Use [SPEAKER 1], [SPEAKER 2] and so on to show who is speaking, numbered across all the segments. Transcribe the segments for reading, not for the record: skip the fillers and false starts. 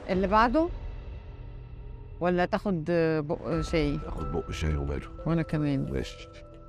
[SPEAKER 1] اللي بعده ولا تاخد بق شاي؟
[SPEAKER 2] اخد بق شاي وماله.
[SPEAKER 1] وانا كمان.
[SPEAKER 2] ماشي.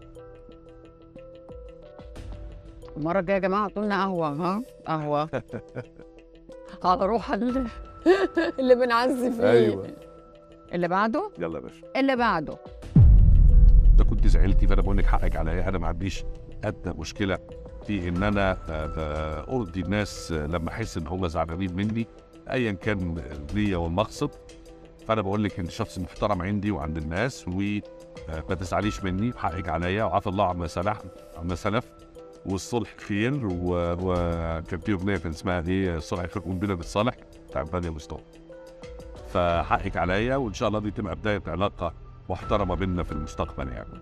[SPEAKER 1] المره الجايه يا جماعه حطوا لنا قهوه، ها قهوه على روح اللي بنعزي فيه.
[SPEAKER 2] ايوه.
[SPEAKER 1] اللي بعده.
[SPEAKER 2] يلا يا باشا.
[SPEAKER 1] اللي بعده.
[SPEAKER 2] انت كنت زعلتي، فانا بقول لك حقك عليا. انا ما عنديش ادنى مشكله في ان انا ارضي الناس لما احس ان هم زعلانين مني ايا كان النيه والمقصد. فانا بقول لك انت شخص محترم عندي وعند الناس، وما تزعليش مني، حقك عليا، وعفى الله عما سلف والصلح خير. وكان في اغنيه كان اسمها ايه، الصلح يكون بينا بالصالح بتاع فادي مصطفى. فحقك عليا، وان شاء الله دي تبقى بدايه علاقه محترمه بينا في المستقبل يعني.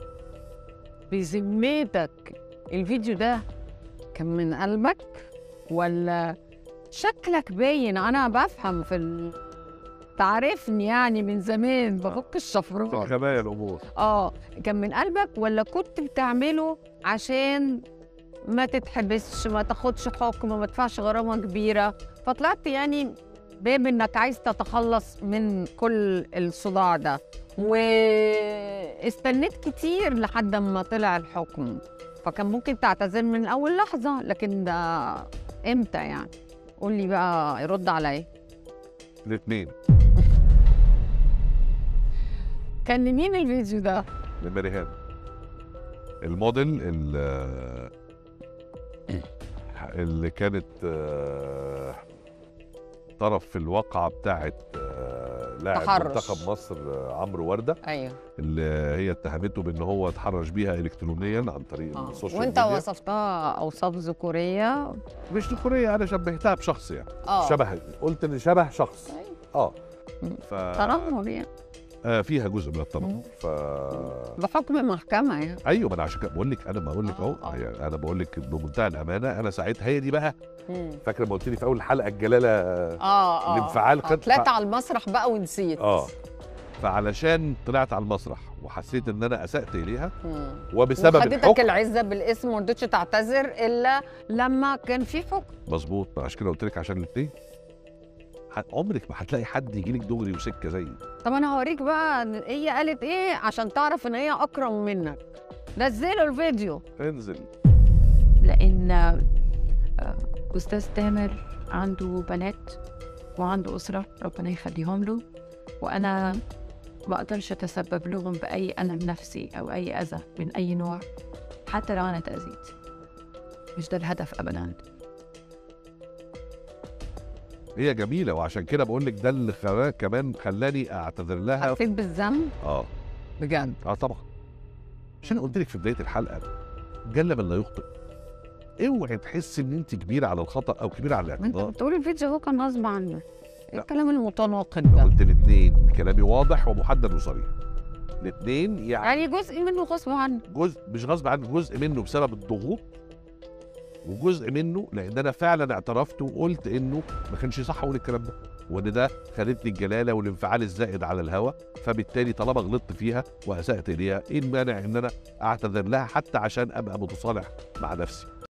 [SPEAKER 1] بذمتك الفيديو ده كان من قلبك ولا شكلك باين؟ انا بفهم في تعرفني يعني من زمان بفك الشفرات.
[SPEAKER 2] خبايا الامور.
[SPEAKER 1] كان من قلبك ولا كنت بتعمله عشان ما تتحبسش، ما تاخدش حكم، ما تدفعش غرامه كبيره، فطلعت يعني باب انك عايز تتخلص من كل الصداع ده، واستنيت كتير لحد ما طلع الحكم، فكان ممكن تعتذر من اول لحظه، لكن ده امتى يعني؟ قول لي بقى، يرد عليا.
[SPEAKER 2] الاثنين.
[SPEAKER 1] كان لمين الفيديو ده؟
[SPEAKER 2] لمريهان الموديل اللي كانت طرف في الواقعة بتاعت لاعب منتخب مصر عمرو وردة.
[SPEAKER 1] ايوه.
[SPEAKER 2] اللي هي اتهمته بان هو اتحرش بيها الكترونيا عن طريق السوشيال ميديا.
[SPEAKER 1] وانت وصفتها اوصاف ذكوريه.
[SPEAKER 2] مش ذكوريه، انا شبهتها بشخص يعني. شبه، قلت ان شبه شخص.
[SPEAKER 1] أيوة. تنمر يعني.
[SPEAKER 2] فيها جزء من التنمر.
[SPEAKER 1] بحكم محكمه يعني.
[SPEAKER 2] ايوه، ما انا عشان كده بقول لك، انا بقول لك اهو يعني، انا بقول لك بمنتهى الامانه. انا ساعتها هي دي بقى، فاكره ما قلت لي في اول حلقه الجلاله الانفعال
[SPEAKER 1] طلعت على المسرح بقى ونسيت.
[SPEAKER 2] فعلشان طلعت على المسرح وحسيت ان انا اسأت اليها وبسبب الحكم
[SPEAKER 1] خدتك العزه بالاسم وما رضيتش تعتذر الا لما كان في حكم.
[SPEAKER 2] مظبوط. عشان كده قلت لك عشان الاثنين. عمرك ما هتلاقي حد يجي لك دغري وسكه زيي.
[SPEAKER 1] طب انا هوريك بقى هي قالت ايه عشان تعرف ان هي اكرم منك. نزلوا الفيديو.
[SPEAKER 2] انزل.
[SPEAKER 3] لان استاذ تامر عنده بنات وعنده اسره ربنا يخليهم له، وانا ما اقدرش اتسبب لهم باي الم نفسي او اي اذى من اي نوع حتى لو انا تاذيت. مش ده الهدف ابدا.
[SPEAKER 2] هي جميله، وعشان كده بقول لك ده اللي كمان خلاني اعتذر لها.
[SPEAKER 1] حسيت بالذنب؟ بجد؟
[SPEAKER 2] طبعا. عشان قلت لك في بدايه الحلقه، جل من لا يخطئ. اوعي تحس ان انت كبيره على الخطا او كبيره على الاعتذار.
[SPEAKER 1] انت بتقول الفيديو هو كان غصب عنك. ايه الكلام المتناقض ده؟
[SPEAKER 2] قلت الاثنين، كلامي واضح ومحدد وصريح. الاثنين
[SPEAKER 1] يعني جزء منه غصب عنك.
[SPEAKER 2] جزء مش غصب عنك، جزء منه بسبب الضغوط، وجزء منه لان انا فعلا اعترفت وقلت انه ما كانش صح اقول الكلام ده، وان ده خدتني الجلاله والانفعال الزائد على الهوا. فبالتالي طالما غلطت فيها واسأت اليها، ايه المانع ان انا اعتذر لها حتى عشان ابقى متصالح مع نفسي.